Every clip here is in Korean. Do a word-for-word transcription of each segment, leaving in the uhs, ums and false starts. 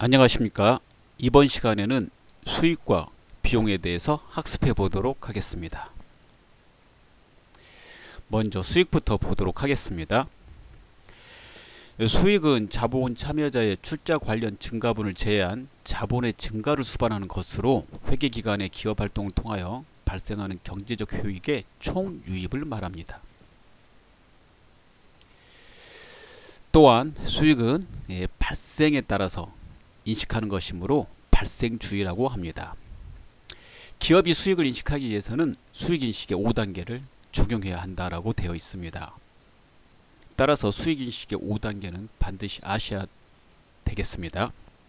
안녕하십니까. 이번 시간에는 수익과 비용에 대해서 학습해 보도록 하겠습니다. 먼저 수익부터 보도록 하겠습니다. 수익은 자본 참여자의 출자 관련 증가분을 제외한 자본의 증가를 수반하는 것으로 회계기간의 기업활동을 통하여 발생하는 경제적 효익의 총유입을 말합니다. 또한 수익은 발생에 따라서 인식하는 것이므로 발생주의라고 합니다. 기업이 수익을 인식하기 위해서는 수익인식의 오 단계를 적용해야 한다라고 되어 있습니다. 따라서 수익인식의 오 단계는 반드시 아셔야 되겠습니다.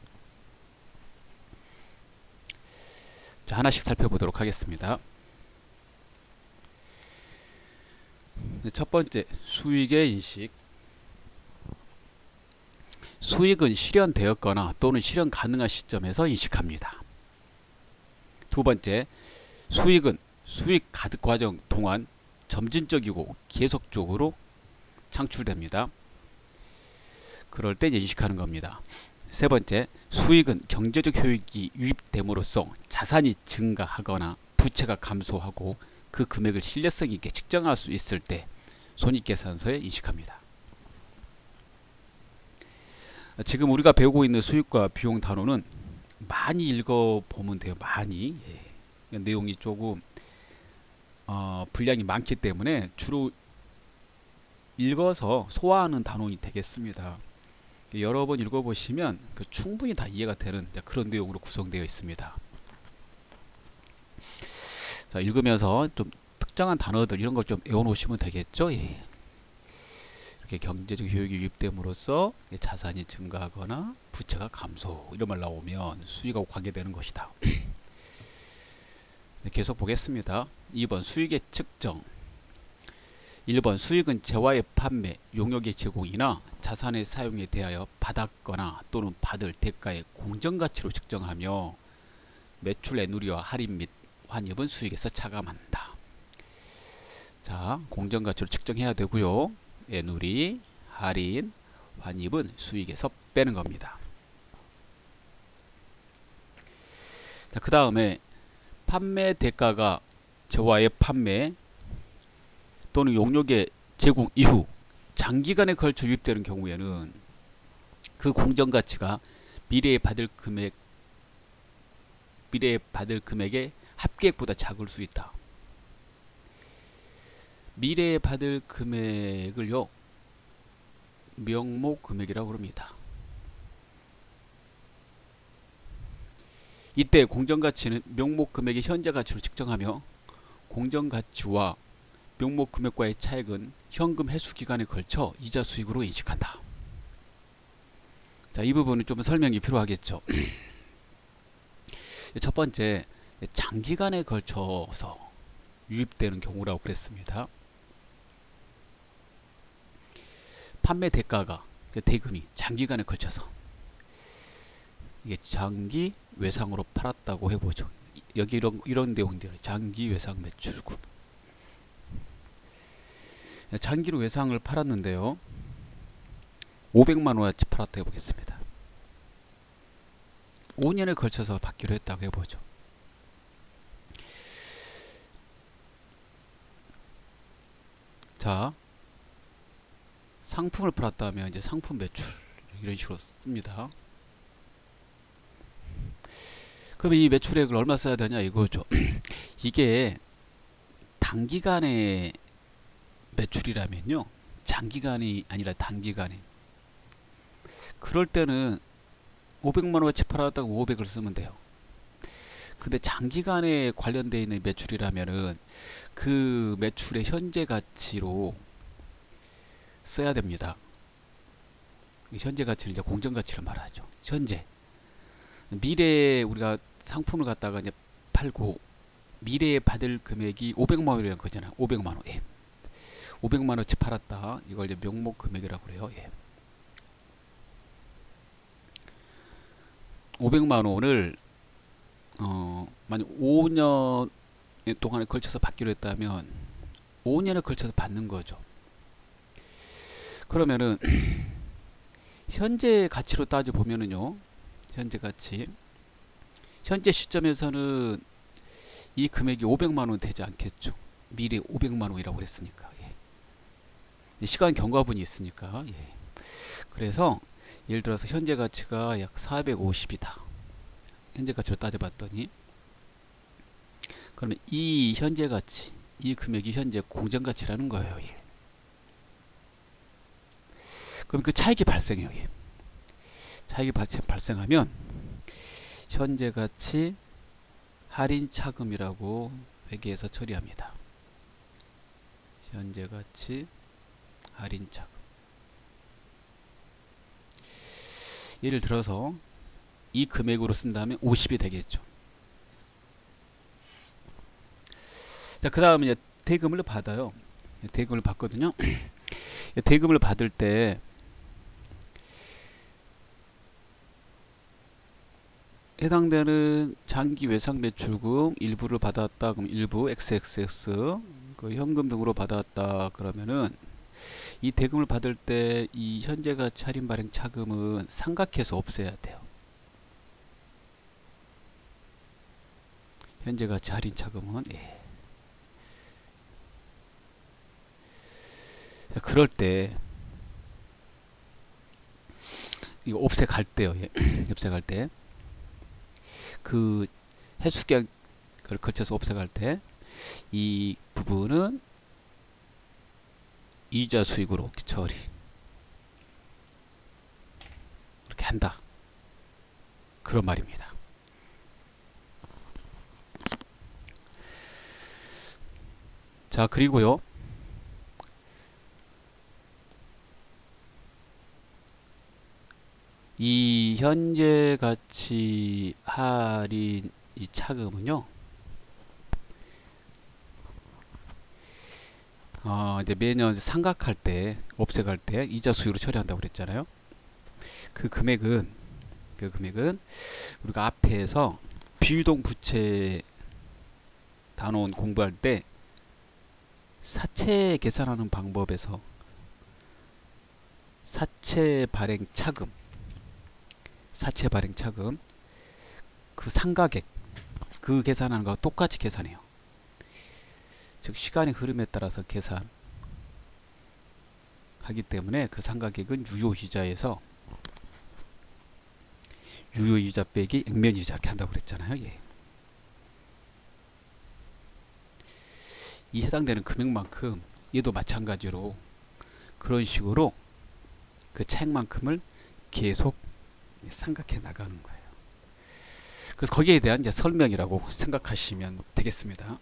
자, 하나씩 살펴보도록 하겠습니다. 첫 번째, 수익의 인식. 수익은 실현되었거나 또는 실현 가능한 시점에서 인식합니다. 두 번째, 수익은 수익 가득 과정 동안 점진적이고 계속적으로 창출됩니다. 그럴 때 인식하는 겁니다. 세 번째, 수익은 경제적 효익이 유입됨으로써 자산이 증가하거나 부채가 감소하고 그 금액을 신뢰성 있게 측정할 수 있을 때 손익계산서에 인식합니다. 지금 우리가 배우고 있는 수익과 비용 단어는 많이 읽어보면 돼요. 많이. 예. 내용이 조금 어, 분량이 많기 때문에 주로 읽어서 소화하는 단원이 되겠습니다. 여러 번 읽어보시면 그 충분히 다 이해가 되는 그런 내용으로 구성되어 있습니다. 자, 읽으면서 좀 특정한 단어들 이런 걸 좀 외워놓으시면 되겠죠. 예. 이렇게 경제적 효익이 유입됨으로써 자산이 증가하거나 부채가 감소 이런 말 나오면 수익하고 관계되는 것이다. 계속 보겠습니다. 이 번 수익의 측정. 일 번 수익은 재화의 판매, 용역의 제공이나 자산의 사용에 대하여 받았거나 또는 받을 대가의 공정가치로 측정하며 매출 애누리와 할인 및 환입은 수익에서 차감한다. 자, 공정가치로 측정해야 되고요. 애누리, 할인, 환입은 수익에서 빼는 겁니다. 그 다음에 판매 대가가 재화의 판매 또는 용역의 제공 이후 장기간에 걸쳐 유입되는 경우에는 그 공정가치가 미래에 받을 금액 미래에 받을 금액의 합계액보다 작을 수 있다. 미래에 받을 금액을요, 명목 금액이라고 합니다. 이때 공정가치는 명목 금액의 현재 가치로 측정하며 공정가치와 명목 금액과의 차액은 현금 회수 기간에 걸쳐 이자 수익으로 인식한다. 자, 이 부분은 좀 설명이 필요하겠죠. 첫 번째, 장기간에 걸쳐서 유입되는 경우라고 그랬습니다. 판매 대가가 대금이 장기간에 걸쳐서 이게 장기 외상으로 팔았다고 해보죠. 여기 이런 이런 내용들 장기 외상 매출군. 장기로 외상을 팔았는데요. 오백만 원어치 팔았다 해보겠습니다. 오 년에 걸쳐서 받기로 했다고 해보죠. 자, 상품을 팔았다면 이제 상품 매출 이런 식으로 씁니다. 그럼 이 매출액을 얼마 써야 되냐 이거죠. 이게 단기간의 매출이라면요, 장기간이 아니라 단기간에, 그럴 때는 오백만 원어치 팔았다고 오백을 쓰면 돼요. 근데 장기간에 관련되어 있는 매출이라면은 그 매출의 현재 가치로 써야 됩니다. 현재 가치는 이제 공정 가치를 말하죠. 현재 미래에 우리가 상품을 갖다가 이제 팔고 미래에 받을 금액이 오백만 원이라는 거잖아요. 오백만 원. 예. 오백만 원어치 팔았다. 이걸 이제 명목 금액이라고 그래요. 예. 오백만 원을 어, 만약 오 년 동안에 걸쳐서 받기로 했다면 오 년에 걸쳐서 받는 거죠. 그러면은 현재 가치로 따져 보면은요, 현재 가치. 현재 시점에서는 이 금액이 오백만 원 되지 않겠죠. 미리 오백만 원이라고 그랬으니까. 예. 시간 경과분이 있으니까. 예. 그래서 예를 들어서 현재 가치가 약 사백오십이다. 현재 가치로 따져봤더니 그러면 이 현재 가치, 이 금액이 현재 공정 가치라는 거예요. 예. 그럼 그 차익이 발생해요. 예. 차익이 발생하면 현재 가치 할인 차금이라고 회계에서 처리합니다. 현재 가치 할인 차금. 예를 들어서 이 금액으로 쓴다면 오십이 되겠죠. 자, 그 다음에 이제 대금을 받아요. 대금을 받거든요. 대금을 받을 때 해당되는 장기 외상 매출금 일부를 받았다. 그럼 일부 엑스엑스엑스 그 현금 등으로 받았다. 그러면은 이 대금을 받을 때 이 현재 가치 할인 발행 차금은 삼각해서 없애야 돼요. 현재 가치 할인 차금은 예. 자, 그럴 때 이거 없애 갈 때요. 예. 없애 갈 때 그 해수격을 거쳐서 없애갈 때 이 부분은 이자 수익으로 처리 이렇게 한다. 그런 말입니다. 자, 그리고요. 이 현재 가치 할인 이 차금은요. 어, 이제 매년 상각할 때, 없애갈 때 이자 수익으로 처리한다고 그랬잖아요. 그 금액은 그 금액은 우리가 앞에서 비유동 부채 단원 공부할 때 사채 계산하는 방법에서 사채 발행 차금 사채 발행 차금 그 상가액 그 계산하는 거와 똑같이 계산해요. 즉 시간의 흐름에 따라서 계산하기 때문에 그 상가액은 유효이자에서 유효이자 빼기 액면이자 이렇게 한다고 그랬잖아요. 예. 이 해당되는 금액만큼 얘도 마찬가지로 그런 식으로 그 차액만큼을 계속 삼각해 나가는 거예요. 그래서 거기에 대한 이제 설명이라고 생각하시면 되겠습니다.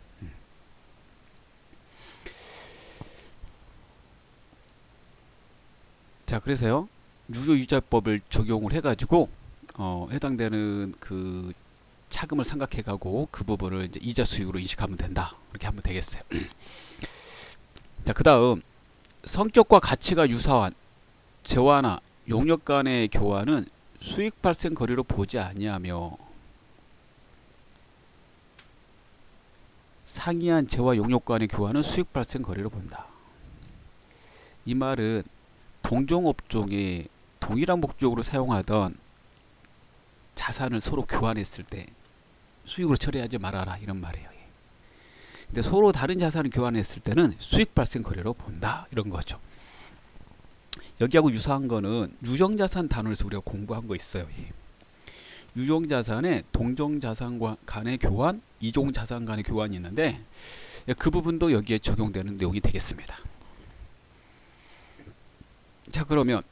자, 그래서요 유효이자법을 적용을 해가지고 어, 해당되는 그 차금을 삼각해가고 그 부분을 이제 이자 수익으로 인식하면 된다. 이렇게 하면 되겠어요. 자, 그 다음 성격과 가치가 유사한 재화나 용역 간의 교환은 수익 발생 거래로 보지 아니하며 상이한 재화 용역 간의 교환은 수익 발생 거래로 본다. 이 말은 동종업종에 동일한 목적으로 사용하던 자산을 서로 교환했을 때 수익으로 처리하지 말아라 이런 말이에요. 근데 서로 다른 자산을 교환했을 때는 수익 발생 거래로 본다 이런 거죠. 여기하고 유사한 거는 유정자산 단원에서 우리가 공부한 거 있어요. 유정자산에 동종자산 간의 교환, 이종자산 간의 교환이 있는데 그 부분도 여기에 적용되는 내용이 되겠습니다. 자, 그러면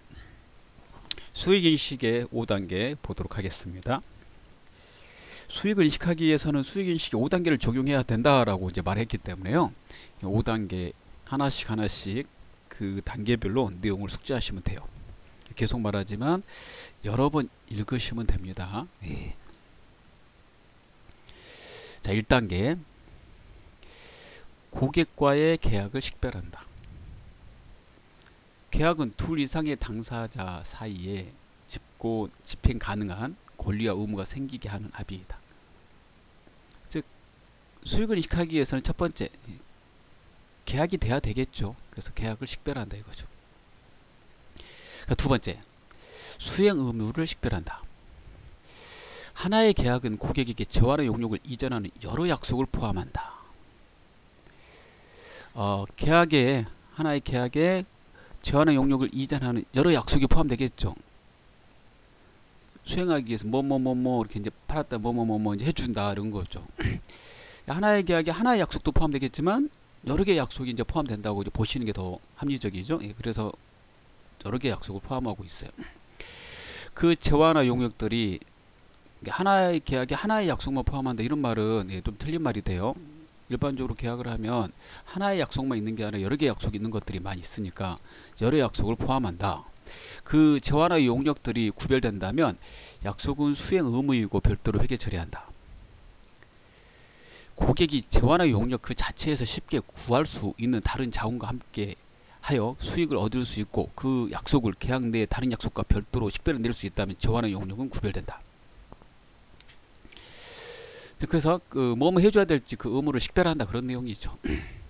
수익인식의 오 단계 보도록 하겠습니다. 수익을 인식하기 위해서는 수익인식의 오 단계를 적용해야 된다라고 이제 말했기 때문에요. 오 단계 하나씩 하나씩 그 단계별로 내용을 숙지하시면 돼요. 계속 말하지만 여러 번 읽으시면 됩니다. 네. 자, 일 단계 고객과의 계약을 식별한다. 계약은 둘 이상의 당사자 사이에 집고 집행 가능한 권리와 의무가 생기게 하는 합의이다. 즉 수익을 인식하기 위해서는 첫 번째 계약이 돼야 되겠죠. 그래서 계약을 식별한다 이거죠. 두 번째 수행 의무를 식별한다. 하나의 계약은 고객에게 재화나 용역을 이전하는 여러 약속을 포함한다. 어, 계약에 하나의 계약에 재화나 용역을 이전하는 여러 약속이 포함되겠죠. 수행하기 위해서 뭐 뭐 뭐 뭐 이렇게 이제 팔았다 뭐 뭐 뭐 뭐 이제 해준다 이런 거죠. 하나의 계약에 하나의 약속도 포함되겠지만 여러 개의 약속이 이제 포함된다고 이제 보시는 게 더 합리적이죠. 예, 그래서 여러 개의 약속을 포함하고 있어요. 그 재화나 용역들이 하나의 계약에 하나의 약속만 포함한다 이런 말은 예, 좀 틀린 말이 돼요. 일반적으로 계약을 하면 하나의 약속만 있는 게 아니라 여러 개의 약속이 있는 것들이 많이 있으니까 여러 약속을 포함한다. 그 재화나 용역들이 구별된다면 약속은 수행 의무이고 별도로 회계 처리한다. 고객이 재화나 용역 그 자체에서 쉽게 구할 수 있는 다른 자원과 함께 하여 수익을 얻을 수 있고 그 약속을 계약 내의 다른 약속과 별도로 식별을 낼 수 있다면 재화나 용역은 구별된다. 그래서 그 뭐뭐 해줘야 될지 그 의무를 식별한다 그런 내용이죠.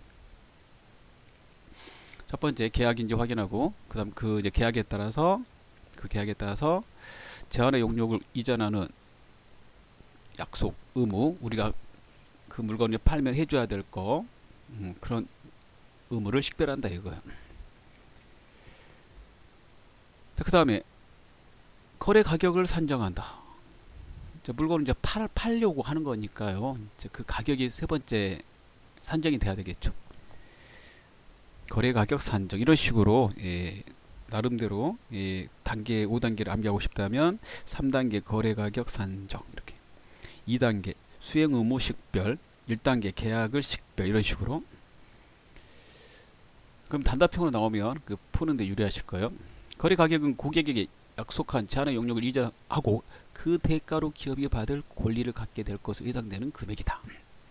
첫 번째 계약인지 확인하고 그다음 그 이제 계약에 따라서 그 계약에 따라서 재화나 용역을 이전하는 약속 의무 우리가 그 물건을 팔면 해줘야 될 거 음, 그런 의무를 식별한다 이거야. 그 다음에 거래 가격을 산정한다. 이제 물건을 이제 팔, 팔려고 하는 거니까요. 이제 그 가격이 세 번째 산정이 돼야 되겠죠. 거래 가격 산정 이런 식으로 예, 나름대로 예, 단계 오 단계를 암기하고 싶다면 삼 단계 거래 가격 산정 이렇게 이 단계 수행 의무 식별 일 단계 계약을 식별 이런 식으로 그럼 단답형으로 나오면 그 푸는데 유리하실 거예요. 거래 가격은 고객에게 약속한 제한의 용역을 이전하고 그 대가로 기업이 받을 권리를 갖게 될 것으로 예상되는 금액이다.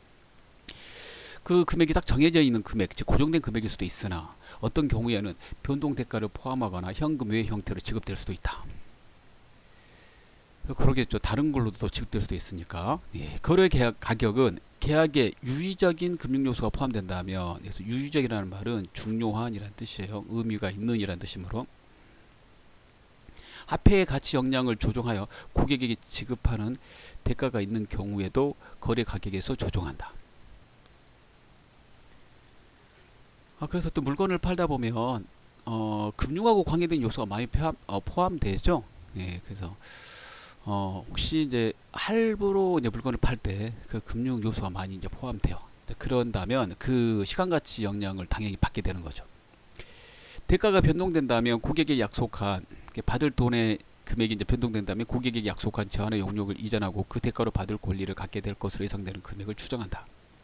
그 금액이 딱 정해져 있는 금액, 즉 고정된 금액일 수도 있으나 어떤 경우에는 변동 대가를 포함하거나 현금 외의 형태로 지급될 수도 있다. 그러겠죠. 다른 걸로도 지급될 수도 있으니까. 예, 거래 계약 가격은 계약에 유의적인 금융 요소가 포함된다면, 그래서 유의적이라는 말은 중요한이라는 뜻이에요. 의미가 있는 이라는 뜻이므로 화폐의 가치 역량을 조정하여 고객에게 지급하는 대가가 있는 경우에도 거래 가격에서 조정한다. 아, 그래서 또 물건을 팔다 보면 어, 금융하고 관계된 요소가 많이 포함, 어, 포함되죠. 예, 그래서 어, 혹시 이제 할부로 이제 물건을 팔 때 그 금융 요소가 많이 이제 포함돼요. 그런다면 그 시간 가치 역량을 당연히 받게 되는 거죠. 대가가 변동된다면 고객에게 약속한 받을 돈의 금액이 이제 변동된다면 고객에게 약속한 제한의 용역을 이전하고 그 대가로 받을 권리를 갖게 될 것으로 예상되는 금액을 추정한다.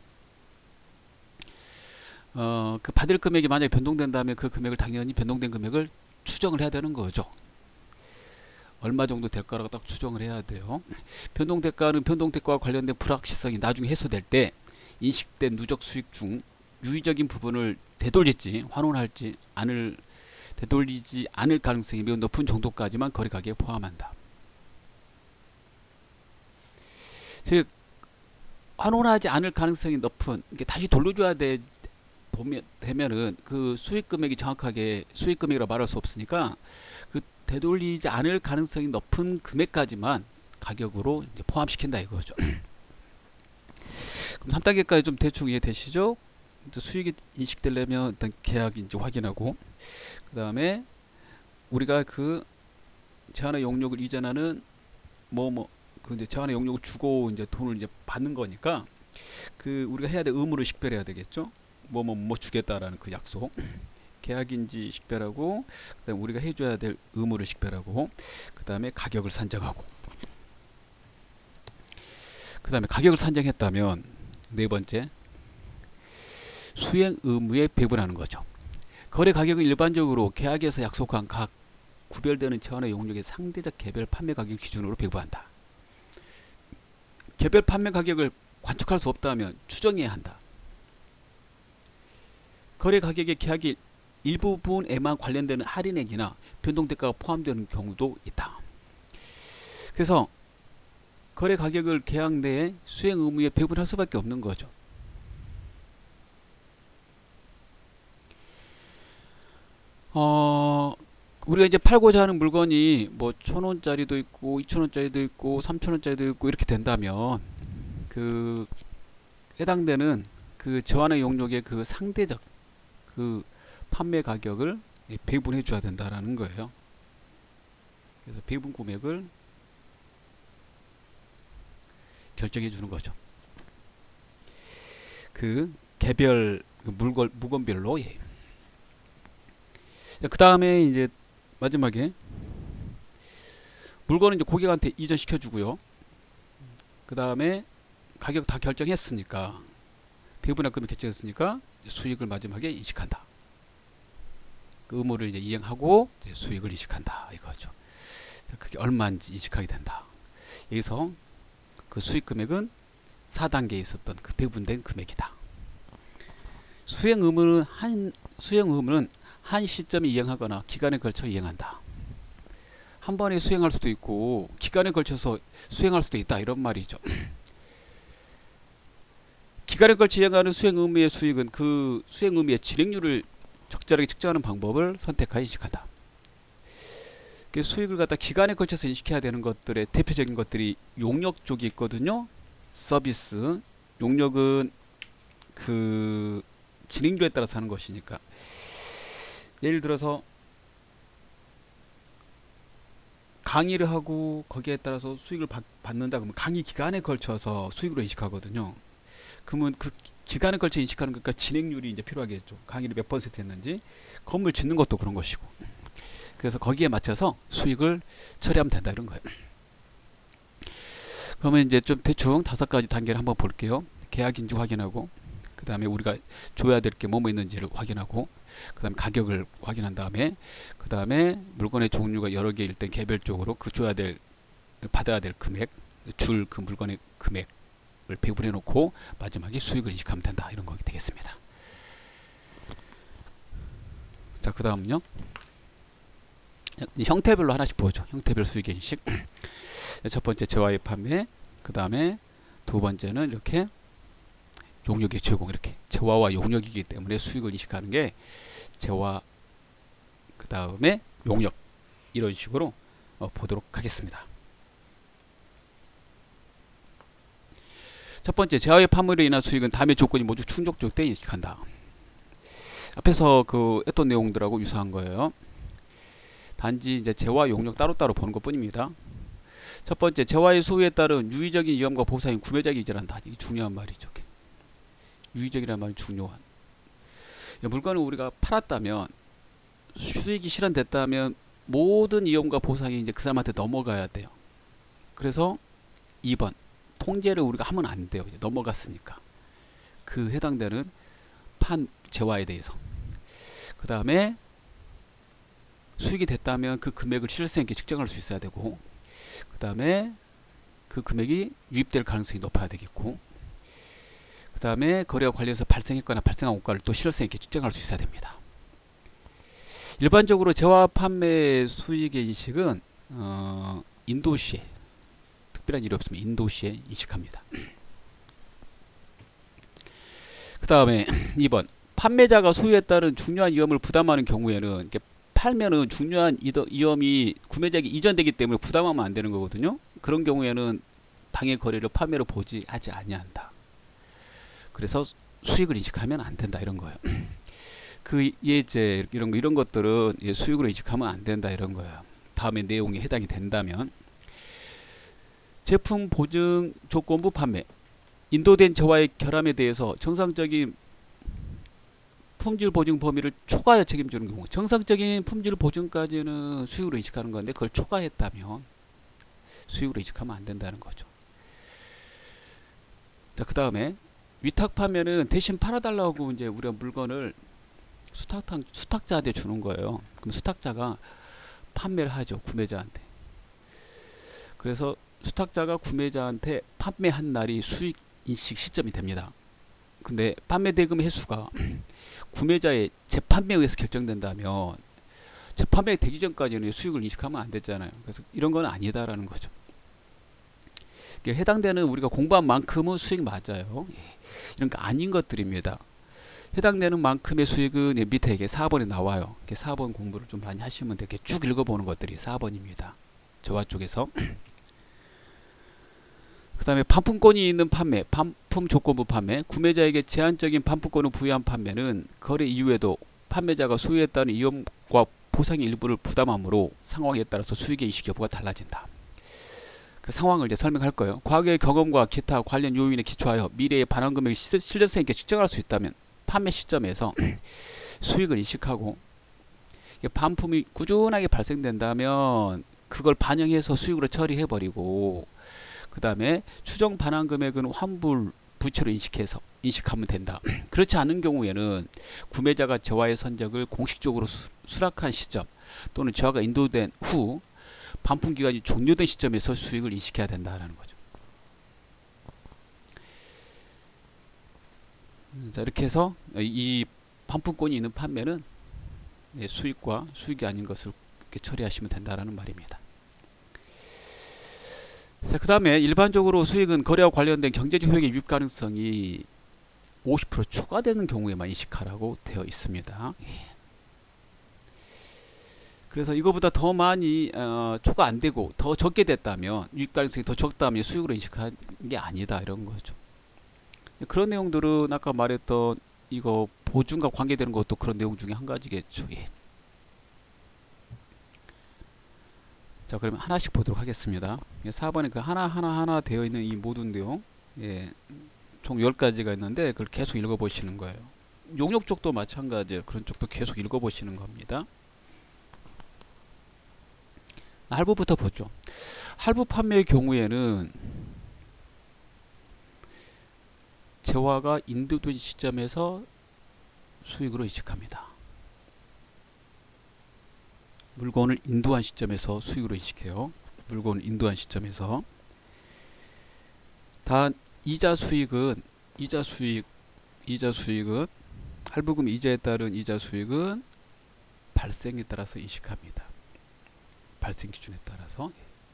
어, 그 받을 금액이 만약에 변동된다면 그 금액을 당연히 변동된 금액을 추정을 해야 되는 거죠. 얼마 정도 될 거라고 딱 추정을 해야 돼요. 변동 대가는 변동 대가와 관련된 불확실성이 나중에 해소될 때 인식된 누적 수익 중 유의적인 부분을 되돌릴지 환원할지 않을 되돌리지 않을 가능성이 매우 높은 정도까지만 거래 가격에 포함한다. 즉 환원하지 않을 가능성이 높은 이게 다시 돌려줘야 돼 되면은 그 수익 금액이 정확하게 수익 금액이라고 말할 수 없으니까 그 되돌리지 않을 가능성이 높은 금액까지만 가격으로 이제 포함시킨다 이거죠. 그럼 삼 단계까지 좀 대충 이해되시죠? 수익이 인식되려면 일단 계약인지 확인하고 그 다음에 우리가 그 제한의 용역을 이전하는 뭐 뭐 그 이제 제한의 용역을 주고 이제 돈을 이제 받는 거니까 그 우리가 해야 될 의무를 식별해야 되겠죠. 뭐 뭐 뭐 주겠다라는 그 약속 계약인지 식별하고 그다음 우리가 해줘야 될 의무를 식별하고 그 다음에 가격을 산정하고 그 다음에 가격을 산정했다면 네 번째 수행 의무에 배분하는 거죠. 거래 가격은 일반적으로 계약에서 약속한 각 구별되는 제한의 용역의 상대적 개별 판매 가격 기준으로 배분한다. 개별 판매 가격을 관측할 수 없다면 추정해야 한다. 거래 가격의 계약이 일부분에만 관련되는 할인액이나 변동대가가 포함되는 경우도 있다. 그래서 거래 가격을 계약 내에 수행 의무에 배분할 수밖에 없는 거죠. 어, 우리가 이제 팔고자 하는 물건이 뭐 천 원짜리도 있고 이천 원짜리도 있고 삼천 원짜리도 있고 이렇게 된다면 그 해당되는 그 저하의 용역의 그 상대적 그 판매 가격을 배분해 줘야 된다라는 거예요. 그래서 배분 금액을 결정해 주는 거죠. 그 개별 물건 물건별로. 예. 그 다음에 이제 마지막에 물건은 이제 고객한테 이전시켜 주고요. 그 다음에 가격 다 결정했으니까 배분할 금액 결정했으니까 수익을 마지막에 인식한다. 그 의무를 이제 이행하고 이제 수익을 인식한다 이거죠. 그게 얼마인지 인식하게 된다. 여기서 그 수익 금액은 사 단계에 있었던 그 배분된 금액이다. 수행 의무는 한 수행 의무는 한 시점에 이행하거나 기간에 걸쳐 이행한다. 한 번에 수행할 수도 있고 기간에 걸쳐서 수행할 수도 있다 이런 말이죠. 기간에 걸쳐 이행하는 수행 의무의 수익은 그 수행 의무의 진행률을 적절하게 측정하는 방법을 선택하여 인식한다. 수익을 갖다 기간에 걸쳐서 인식해야 되는 것들의 대표적인 것들이 용역 쪽이 있거든요. 서비스 용역은 그 진행률에 따라서 하는 것이니까 예를 들어서 강의를 하고 거기에 따라서 수익을 받, 받는다 그러면 강의 기간에 걸쳐서 수익으로 인식하거든요. 그러면 그 기간에 걸쳐 인식하는 것과 진행률이 이제 필요하겠죠. 강의를 몇 퍼센트 했는지. 건물 짓는 것도 그런 것이고. 그래서 거기에 맞춰서 수익을 처리하면 된다 이런 거예요. 그러면 이제 좀 대충 다섯 가지 단계를 한번 볼게요. 계약인지 확인하고, 그 다음에 우리가 줘야 될 게 뭐뭐 있는지를 확인하고, 그 다음에 가격을 확인한 다음에, 그 다음에 물건의 종류가 여러 개일 때 개별적으로 그 줘야 될, 받아야 될 금액, 줄 그 물건의 금액을 배분해 놓고 마지막에 수익을 인식하면 된다 이런 거게 되겠습니다. 자, 그 다음은요. 형태별로 하나씩 보죠. 형태별 수익 인식. 첫 번째 재화의 판매, 그 다음에 두 번째는 이렇게 용역의 제공. 이렇게 재화와 용역이기 때문에 수익을 인식하는 게 재화, 그 다음에 용역, 이런 식으로 어, 보도록 하겠습니다. 첫 번째, 재화의 판매로 인한 수익은 다음의 조건이 모두 충족될 때 인식한다. 앞에서 그 했던 내용들하고 유사한 거예요. 단지 이제 재화, 용역 따로따로 보는 것 뿐입니다. 첫 번째, 재화의 소유에 따른 유의적인 위험과 보상인 구매자에게 이전한다. 이게 중요한 말이죠. 유의적이라는 말이 중요한. 물건을 우리가 팔았다면, 수익이 실현됐다면 모든 위험과 보상이 이제 그 사람한테 넘어가야 돼요. 그래서 이 번, 통제를 우리가 하면 안 돼요. 이제 넘어갔으니까. 그 해당되는 판 재화에 대해서. 그 다음에 수익이 됐다면 그 금액을 실효성 있게 측정할 수 있어야 되고, 그 다음에 그 금액이 유입될 가능성이 높아야 되겠고, 그 다음에 거래와 관련해서 발생했거나 발생한 원가를 또 실효성 있게 측정할 수 있어야 됩니다. 일반적으로 재화 판매 수익의 인식은 어, 인도시에, 특별한 일이 없으면 인도시에 인식합니다. 그 다음에 이 번, 판매자가 소유에 따른 중요한 위험을 부담하는 경우에는 이렇게 팔면은 중요한 위험이 구매자에게 이전되기 때문에 부담하면 안 되는 거거든요. 그런 경우에는 당해 거래를 판매로 보지 하지 아니한다. 그래서 수익을 인식하면 안 된다 이런 거예요. 그 예제 이런 거 이런 것들은 수익으로 인식하면 안 된다 이런 거예요. 다음에 내용이 해당이 된다면 제품 보증 조건부 판매, 인도된 재화의 결함에 대해서 정상적인 품질 보증 범위를 초과해 책임지는 경우, 정상적인 품질 보증까지는 수익으로 인식하는 건데 그걸 초과했다면 수익으로 인식하면 안 된다는 거죠. 자, 그 다음에 위탁 판매는 대신 팔아달라고 이제 우리가 물건을 수탁, 수탁자한테 주는 거예요. 그럼 수탁자가 판매를 하죠, 구매자한테. 그래서 수탁자가 구매자한테 판매한 날이 수익 인식 시점이 됩니다. 근데 판매 대금 횟수가 구매자의 재판매에 의해서 결정된다면 재판매 되기 전까지는 수익을 인식하면 안 됐잖아요. 그래서 이런 건 아니다라는 거죠. 해당되는 우리가 공부한 만큼은 수익 맞아요. 이런 거 아닌 것들입니다. 해당되는 만큼의 수익은 밑에 이게 사 번에 나와요. 이렇게 사 번 공부를 좀 많이 하시면 되게 쭉 읽어보는 것들이 사 번입니다. 저와 쪽에서. 그 다음에 반품권이 있는 판매, 반품 조건부 판매, 구매자에게 제한적인 반품권을 부여한 판매는 거래 이후에도 판매자가 소유했다는 위험과 보상의 일부를 부담하므로 상황에 따라서 수익의 인식 여부가 달라진다. 그 상황을 이제 설명할 거예요. 과거의 경험과 기타 관련 요인에 기초하여 미래의 반환 금액을 신뢰성 있게 측정할 수 있다면 판매 시점에서 수익을 인식하고, 반품이 꾸준하게 발생된다면 그걸 반영해서 수익으로 처리해버리고, 그 다음에 추정 반환 금액은 환불 부채로 인식해서 인식하면 된다. 그렇지 않은 경우에는 구매자가 저하의 선적을 공식적으로 수, 수락한 시점 또는 저하가 인도된 후 반품 기간이 종료된 시점에서 수익을 인식해야 된다라는 거죠. 자, 이렇게 해서 이 반품권이 있는 판매는 수익과 수익이 아닌 것을 이렇게 처리하시면 된다라는 말입니다. 자, 그 다음에 일반적으로 수익은 거래와 관련된 경제적 효익의 유입 가능성이 오십 퍼센트 초과되는 경우에만 인식하라고 되어 있습니다. 그래서 이거보다 더 많이 어, 초과 안 되고 더 적게 됐다면, 유입 가능성이 더 적다면 수익으로 인식한 게 아니다, 이런 거죠. 그런 내용들은 아까 말했던 이거 보증과 관계되는 것도 그런 내용 중에 한 가지겠죠. 예. 자, 그러면 하나씩 보도록 하겠습니다. 사 번에 그 하나 하나 하나 되어 있는 이 모든 내용, 예, 총 열 가지가 있는데 그걸 계속 읽어 보시는 거예요. 용역 쪽도 마찬가지예요. 그런 쪽도 계속 읽어 보시는 겁니다. 할부부터 보죠. 할부 판매의 경우에는 재화가 인도된 시점에서 수익으로 인식합니다. 물건을 인도한 시점에서 수익으로 인식해요. 물건을 인도한 시점에서. 단 이자 수익은 이자 수익 이자 수익은 할부금 이자에 따른 이자 수익은 발생에 따라서 인식합니다. 발생 기준에 따라서.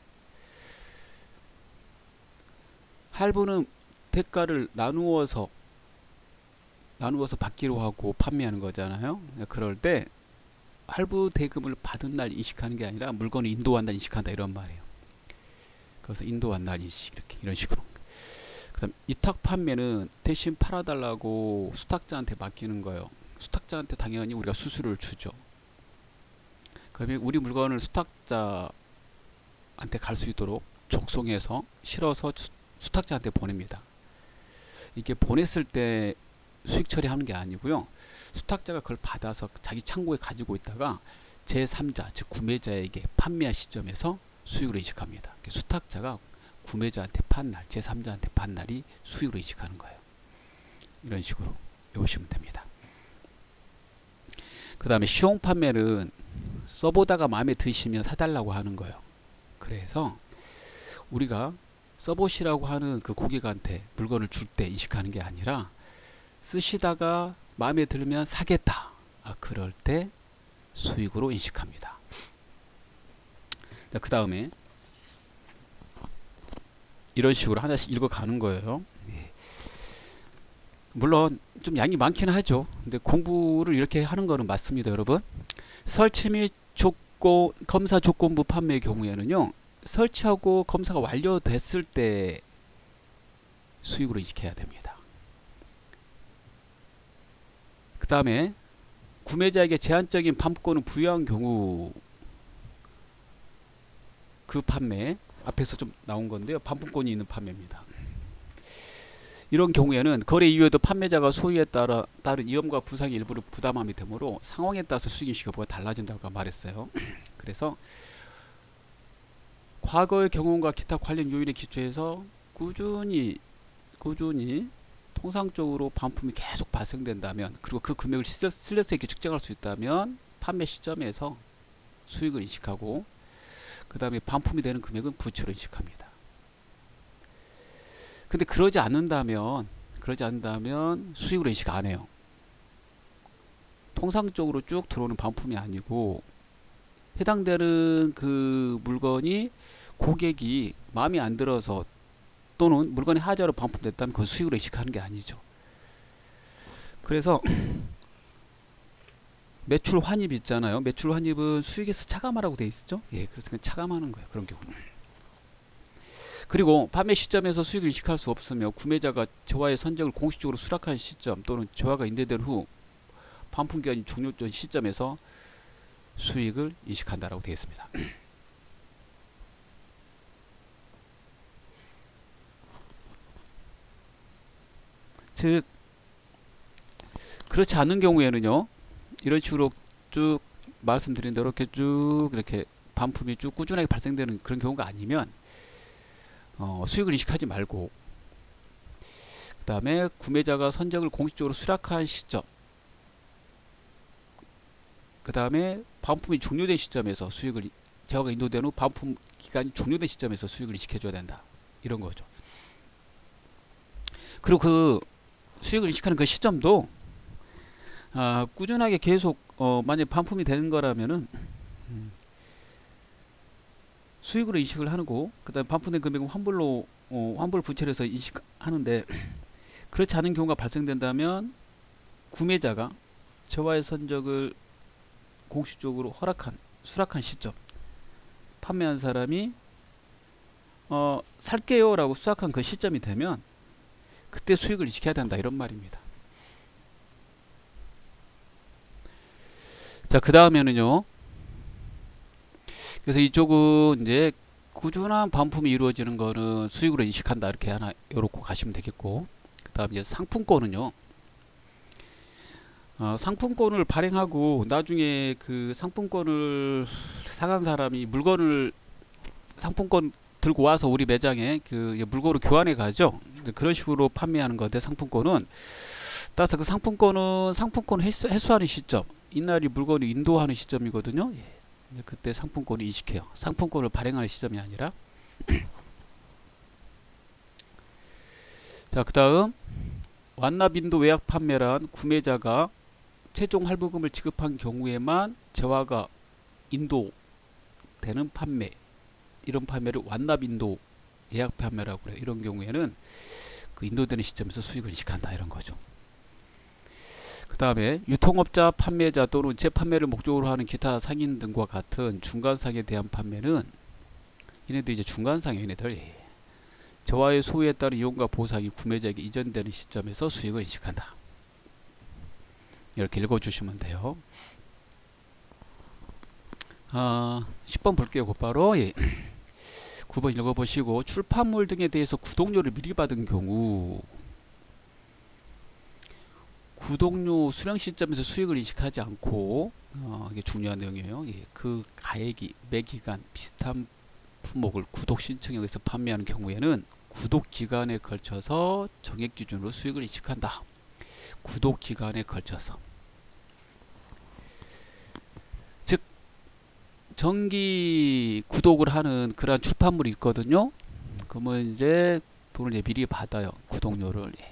할부는 대가를 나누어서 나누어서 받기로 하고 판매하는 거잖아요. 그럴 때 할부 대금을 받은 날 인식하는 게 아니라 물건을 인도한 날 인식한다, 이런 말이에요. 그래서 인도한 날 인식, 이렇게 이런 식으로. 그다음 위탁 판매는 대신 팔아달라고 수탁자한테 맡기는 거예요. 수탁자한테 당연히 우리가 수수료를 주죠. 그러면 우리 물건을 수탁자한테 갈 수 있도록 적송해서 실어서 수, 수탁자한테 보냅니다. 이게 보냈을 때 수익 처리하는 게 아니고요. 수탁자가 그걸 받아서 자기 창고에 가지고 있다가 제삼자, 즉 구매자에게 판매한 시점에서 수익으로 인식합니다. 수탁자가 구매자한테 판 날, 제삼자한테 판 날이 수익으로 인식하는 거예요. 이런 식으로 외우시면 됩니다. 그 다음에 시용 판매는 써보다가 마음에 드시면 사달라고 하는 거예요. 그래서 우리가 써보시라고 하는 그 고객한테 물건을 줄 때 인식하는 게 아니라, 쓰시다가 마음에 들면 사겠다, 아, 그럴 때 수익으로 인식합니다. 자, 그 다음에 이런 식으로 하나씩 읽어가는 거예요. 예. 물론 좀 양이 많긴 하죠. 근데 공부를 이렇게 하는 거는 맞습니다, 여러분. 설치 및 조건, 검사 조건부 판매의 경우에는요, 설치하고 검사가 완료됐을 때 수익으로 인식해야 됩니다. 그 다음에 구매자에게 제한적인 판권을 부여한 경우, 그 판매 앞에서 좀 나온 건데요, 반품권이 있는 판매입니다. 이런 경우에는 거래 이후에도 판매자가 소유에 따라 따른 위험과 부상의 일부를 부담함이 되므로 상황에 따라서 수익인식 여부가 달라진다고 말했어요. 그래서 과거의 경험과 기타 관련 요인에 기초해서 꾸준히 꾸준히 통상적으로 반품이 계속 발생된다면, 그리고 그 금액을 신뢰성 있게 측정할 수 있다면 판매 시점에서 수익을 인식하고, 그 다음에 반품이 되는 금액은 부채로 인식합니다. 근데 그러지 않는다면 그러지 않는다면 수익으로 인식 안 해요. 통상적으로 쭉 들어오는 반품이 아니고, 해당되는 그 물건이 고객이 마음에 안 들어서 또는 물건이 하자로 반품됐다면 그건 수익으로 인식하는 게 아니죠. 그래서 매출 환입 있잖아요. 매출 환입은 수익에서 차감하라고 돼 있죠. 예, 그래서 그냥 차감하는 거예요. 그런 경우는. 그리고 판매 시점에서 수익을 인식할 수 없으며 구매자가 저하의 선적을 공식적으로 수락한 시점 또는 저하가 인대된 후 반품기간이 종료된 시점에서 수익을 인식한다라고 되어 있습니다. 즉 그렇지 않은 경우에는요, 이런 식으로 쭉 말씀드린 대로 이렇게 쭉 이렇게 반품이 쭉 꾸준하게 발생되는 그런 경우가 아니면 어, 수익을 인식하지 말고, 그 다음에 구매자가 선적을 공식적으로 수락한 시점, 그 다음에 반품이 종료된 시점에서 수익을, 제어가 인도된 후 반품 기간이 종료된 시점에서 수익을 인식해줘야 된다, 이런 거죠. 그리고 그 수익을 인식하는 그 시점도 아, 꾸준하게 계속 어, 만약 반품이 되는 거라면은 음, 수익으로 인식을 하고, 그 다음에 반품된 금액은 환불로 어, 환불 부채를 해서 인식하는데, 그렇지 않은 경우가 발생된다면 구매자가 저하의 선적을 공식적으로 허락한 수락한 시점, 판매한 사람이 어, 살게요 라고 수락한 그 시점이 되면 그때 수익을 인식해야 된다, 이런 말입니다. 자, 그 다음에는요, 그래서 이쪽은 이제 꾸준한 반품이 이루어지는 거는 수익으로 인식한다, 이렇게 하나 요렇게 가시면 되겠고, 그 다음 이제 상품권은요, 어, 상품권을 발행하고 나중에 그 상품권을 사간 사람이 물건을 상품권 들고 와서 우리 매장에 그 물건을 교환해 가죠. 그런 식으로 판매하는 건데, 상품권은 따라서 그 상품권은 상품권 회수, 회수하는 시점, 이날이 물건을 인도하는 시점이거든요. 예. 그때 상품권을 인식해요. 상품권을 발행하는 시점이 아니라. 자, 그 다음 완납 인도 외약 판매란 구매자가 최종 할부금을 지급한 경우에만 재화가 인도되는 판매, 이런 판매를 완납 인도 예약 판매라고 그래요. 이런 경우에는 그 인도되는 시점에서 수익을 인식한다, 이런 거죠. 그 다음에 유통업자, 판매자 또는 재판매를 목적으로 하는 기타 상인 등과 같은 중간상에 대한 판매는, 얘네들 이제 중간상에 얘네들 저하의 소유에 따른 이용과 보상이 구매자에게 이전되는 시점에서 수익을 인식한다. 이렇게 읽어주시면 돼요. 아, 십 번 볼게요. 곧바로. 예. 구 번 읽어보시고, 출판물 등에 대해서 구독료를 미리 받은 경우 구독료 수령 시점에서 수익을 인식하지 않고, 어, 이게 중요한 내용이에요. 예, 그 가액이 매기간 비슷한 품목을 구독 신청에 의해서 판매하는 경우에는 구독 기간에 걸쳐서 정액 기준으로 수익을 인식한다. 구독 기간에 걸쳐서. 즉 정기 구독을 하는 그러한 출판물이 있거든요. 그러면 이제 돈을 이제 미리 받아요, 구독료를. 예.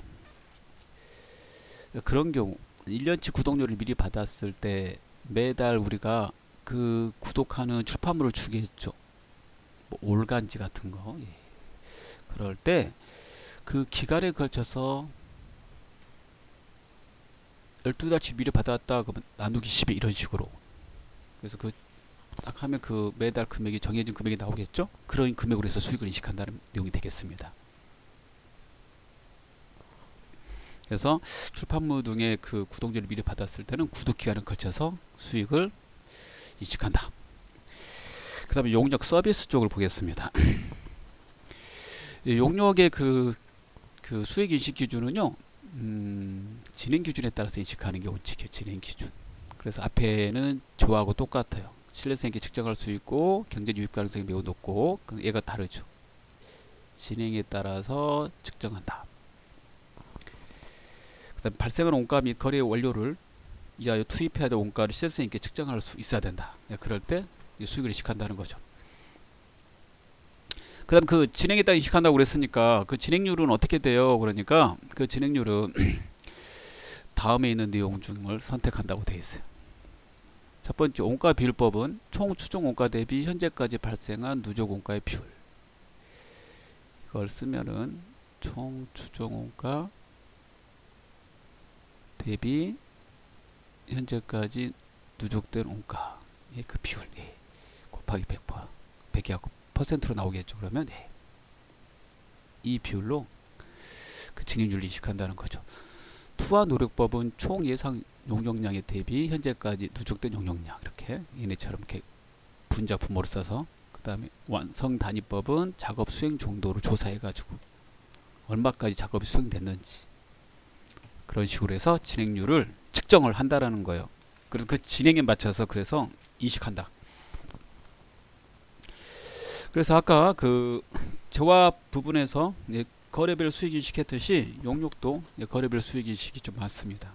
그런 경우 일 년치 구독료를 미리 받았을 때 매달 우리가 그 구독하는 출판물을 주겠죠. 뭐 올간지 같은 거. 예. 그럴 때 그 기간에 걸쳐서 열두 달치 미리 받았다 그러면 나누기 십이, 이런 식으로. 그래서 그 딱 하면 그 매달 금액이 정해진 금액이 나오겠죠. 그런 금액으로 해서 수익을 인식한다는 내용이 되겠습니다. 그래서 출판물 등의 그 구독료를 미리 받았을 때는 구독 기간을 걸쳐서 수익을 인식한다. 그 다음에 용역 서비스 쪽을 보겠습니다. 용역의 그, 그 수익 인식 기준은요, 음, 진행 기준에 따라서 인식하는 게 원칙이에요. 진행 기준. 그래서 앞에는 저하고 똑같아요. 신뢰성있게 측정할 수 있고 경제 유입 가능성이 매우 높고, 얘가 다르죠. 진행에 따라서 측정한다. 그 다음 발생하는 원가 및 거래 원료를 이하여 투입해야 될 원가를 실효성 있게 측정할 수 있어야 된다. 그럴 때 수익을 인식한다는 거죠. 그 다음 그 진행에 따라 인식한다고 그랬으니까 그 진행률은 어떻게 돼요? 그러니까 그 진행률은 다음에 있는 내용 중을 선택한다고 되어 있어요. 첫 번째, 원가 비율법은 총 추정 원가 대비 현재까지 발생한 누적 원가의 비율. 이걸 쓰면은 총 추정 원가 대비 현재까지 누적된 원가 예, 그 비율 예, 곱하기 백 퍼센트 백이 퍼센트로 나오겠죠. 그러면 예, 이 비율로 그 진행률을 인식한다는 거죠. 투하 노력법은 총 예상 용역량에 대비 현재까지 누적된 용역량 이렇게 얘네처럼 이렇게 분자 분모를 써서 그 다음에 완성 단위법은 작업 수행 정도를 조사해 가지고 얼마까지 작업이 수행됐는지 그런 식으로 해서 진행률을 측정을 한다라는 거예요. 그래서 그 진행에 맞춰서 그래서 인식한다. 그래서 아까 그 재화 부분에서 거래별 수익 인식했듯이 용역도 거래별 수익 인식이 좀 많습니다.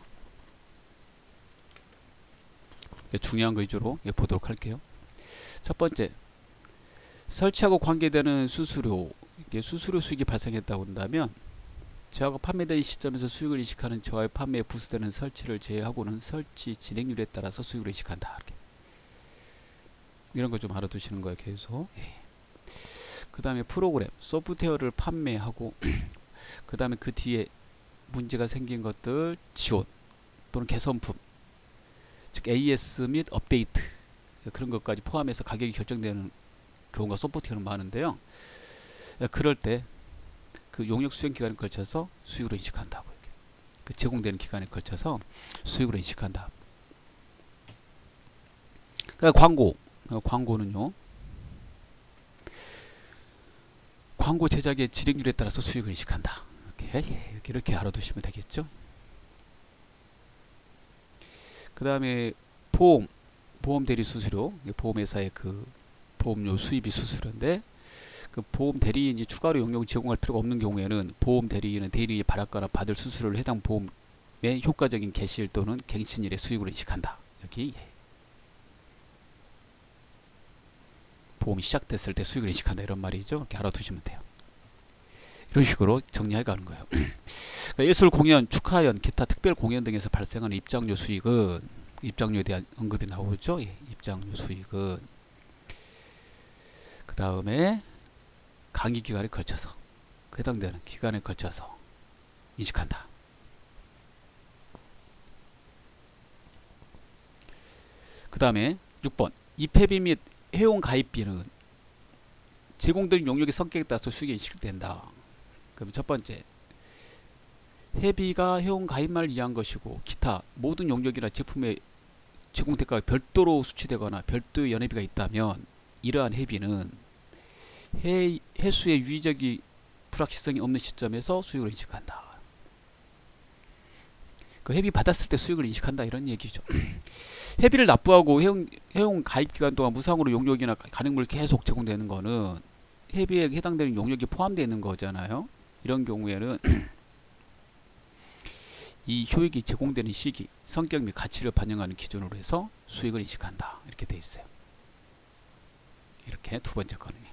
중요한 거 위주로 보도록 할게요. 첫 번째, 설치하고 관계되는 수수료, 수수료 수익이 발생했다고 한다면 재화가 판매된 시점에서 수익을 인식하는 재화의 판매에 부수되는 설치를 제외하고는 설치 진행률에 따라서 수익을 인식한다. 이렇게. 이런 거 좀 알아두시는 거예요. 계속. 예. 그 다음에 프로그램, 소프트웨어를 판매하고 그 다음에 그 뒤에 문제가 생긴 것들 지원 또는 개선품, 즉 에이에스 및 업데이트 그런 것까지 포함해서 가격이 결정되는 경우가 소프트웨어는 많은데요. 그럴 때 그 용역 수행 기간에 걸쳐서 수익으로 인식한다고. 그 제공되는 기간에 걸쳐서 수익으로 인식한다. 그러니까 광고, 광고는요. 광고 제작의 진행률에 따라서 수익을 인식한다. 이렇게 이렇게, 이렇게 알아두시면 되겠죠. 그 다음에 보험, 보험 대리 수수료, 보험회사의 그 보험료 수입이 수수료인데 그 보험 대리인이 추가로 용역을 제공할 필요가 없는 경우에는 보험 대리인은 대리인이 받았거나 받을 수수료를 해당 보험의 효과적인 개시일 또는 갱신일의 수익으로 인식한다. 여기 보험이 시작됐을 때 수익을 인식한다 이런 말이죠. 이렇게 알아두시면 돼요. 이런 식으로 정리해 가는 거예요. 그러니까 예술 공연, 축하연, 기타 특별 공연 등에서 발생하는 입장료 수익은 입장료에 대한 언급이 나오죠. 예, 입장료 수익은 그 다음에 강의 기간에 걸쳐서 해당되는 기간에 걸쳐서 인식한다. 그 다음에 육 번 입회비 및 회원 가입비는 제공된 용역의 성격에 따라서 수익이 인식된다. 그럼 첫 번째 회비가 회원 가입만을 위한 것이고 기타 모든 용역이나 제품의 제공 대가가 별도로 수취되거나 별도의 연회비가 있다면 이러한 회비는 해, 해수의 유의적인 불확실성이 없는 시점에서 수익을 인식한다. 그 회비 받았을 때 수익을 인식한다 이런 얘기죠. 회비를 납부하고 회원, 회원 가입 기간 동안 무상으로 용역이나 간행물 계속 제공되는 거는 회비에 해당되는 용역이 포함되어 있는 거잖아요. 이런 경우에는 이 효익이 제공되는 시기, 성격 및 가치를 반영하는 기준으로 해서 수익을 인식한다. 이렇게 돼 있어요. 이렇게 두 번째 거는.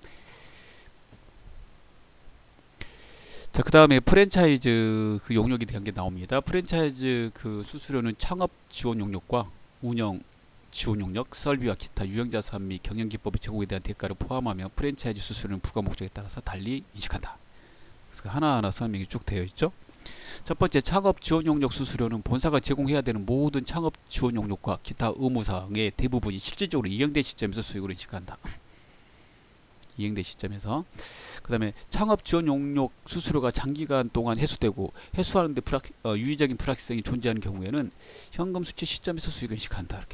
자, 그 다음에 프랜차이즈 그 용역에 대한 게 나옵니다. 프랜차이즈 그 수수료는 창업 지원 용역과 운영 지원 용역, 설비와 기타 유형자산 및 경영기법의 제공에 대한 대가를 포함하며 프랜차이즈 수수료는 부가 목적에 따라서 달리 인식한다. 그래서 하나하나 설명이 쭉 되어 있죠. 첫 번째, 창업 지원 용역 수수료는 본사가 제공해야 되는 모든 창업 지원 용역과 기타 의무사항의 대부분이 실질적으로 이행된 시점에서 수익으로 인식한다. 이행된 시점에서. 그 다음에 창업 지원 용역 수수료가 장기간 동안 회수되고 회수하는데 불확, 어, 유의적인 불확실성이 존재하는 경우에는 현금 수취 시점에서 수익을 인식한다. 이렇게.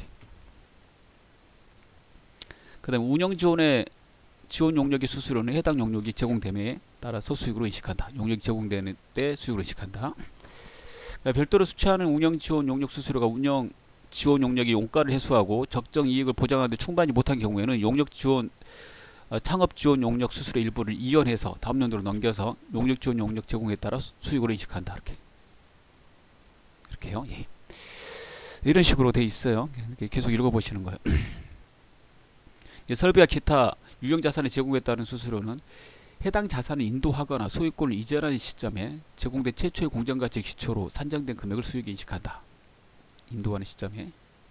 그 다음에 운영 지원의 지원 용역의 수수료는 해당 용역이 제공됨에 따라서 수익으로 인식한다. 용역이 제공되는 때 수익으로 인식한다. 그러니까 별도로 수취하는 운영 지원 용역 수수료가 운영 지원 용역이 용가를 회수하고 적정 이익을 보장하는데 충분하지 못한 경우에는 용역 지원 어, 창업 지원 용역 수수료 일부를 이연해서 다음 연도로 넘겨서 용역 지원 용역 제공에 따라 수익으로 인식한다. 이렇게. 이렇게요. 예. 이런 식으로 돼 있어요. 계속 읽어보시는 거예요. 설비와 기타 유형자산의 제공에 따른 수수료는 해당 자산을 인도하거나 소유권을 이전하는 시점에 제공된 최초의 공정가치의 기초로 산정된 금액을 수익에 인식한다. 인도하는 시점에.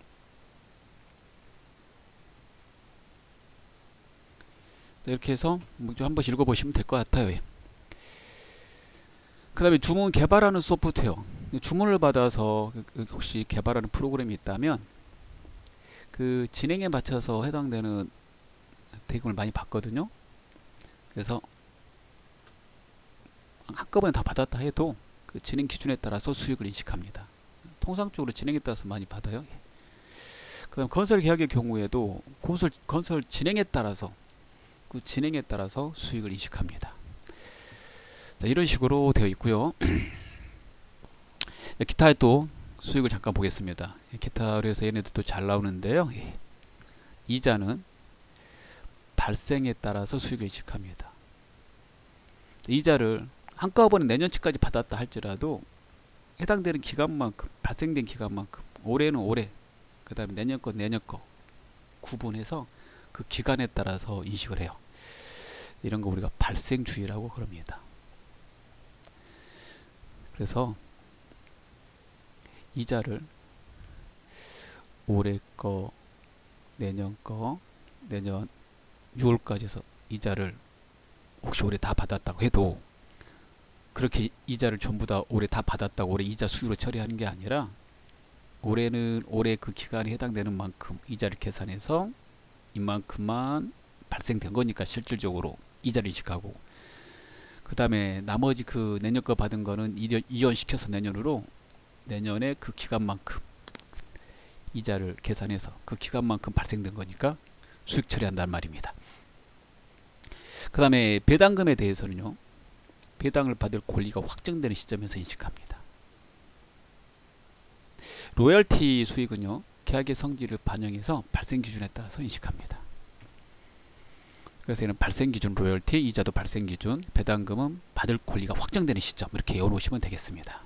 이렇게 해서 한 번씩 읽어보시면 될 것 같아요. 그 다음에 주문 개발하는 소프트웨어. 주문을 받아서 그- 그 혹시 개발하는 프로그램이 있다면 그 진행에 맞춰서 해당되는 대금을 많이 받거든요. 그래서 한꺼번에 다 받았다 해도 그 진행 기준에 따라서 수익을 인식합니다. 통상적으로 진행에 따라서 많이 받아요. 그다음 건설 계약의 경우에도 건설 건설 진행에 따라서 그 진행에 따라서 수익을 인식합니다. 자, 이런 식으로 되어 있고요. 기타에 또 수익을 잠깐 보겠습니다. 기타로 해서 얘네들도 잘 나오는데요. 예. 이자는 발생에 따라서 수익을 인식합니다. 이자를 한꺼번에 내년치까지 받았다 할지라도 해당되는 기간만큼, 발생된 기간만큼, 올해는 올해, 그 다음에 내년 거 내년 거 구분해서 그 기간에 따라서 인식을 해요. 이런 거 우리가 발생주의라고 그럽니다. 그래서 이자를 올해 거, 내년 거, 내년 유월까지 해서 이자를 혹시 올해 다 받았다고 해도 그렇게 이자를 전부 다 올해 다 받았다고 올해 이자 수익으로 처리하는 게 아니라 올해는 올해 그 기간에 해당되는 만큼 이자를 계산해서 이만큼만 발생된 거니까 실질적으로 이자를 인식하고, 그 다음에 나머지 그 내년 거 받은 거는 이연시켜서 내년으로 내년에 그 기간만큼 이자를 계산해서 그 기간만큼 발생된 거니까 수익 처리한다는 말입니다. 그 다음에 배당금에 대해서는요, 배당을 받을 권리가 확정되는 시점에서 인식합니다. 로열티 수익은요, 계약의 성질을 반영해서 발생 기준에 따라서 인식합니다. 그래서 이는 발생 기준 로열티, 이자도 발생 기준, 배당금은 받을 권리가 확정되는 시점, 이렇게 외워놓으시면 되겠습니다.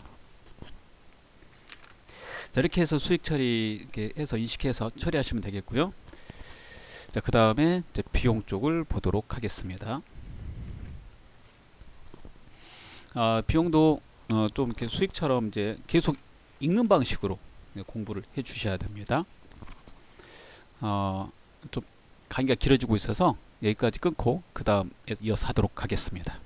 자, 이렇게 해서 수익 처리 이렇게 해서 인식해서 처리하시면 되겠고요. 자, 그 다음에 비용 쪽을 보도록 하겠습니다. 아, 비용도 어, 좀 이렇게 수익처럼 이제 계속 읽는 방식으로 공부를 해 주셔야 됩니다. 어, 좀 강의가 길어지고 있어서 여기까지 끊고 그 다음 이어서 하도록 하겠습니다.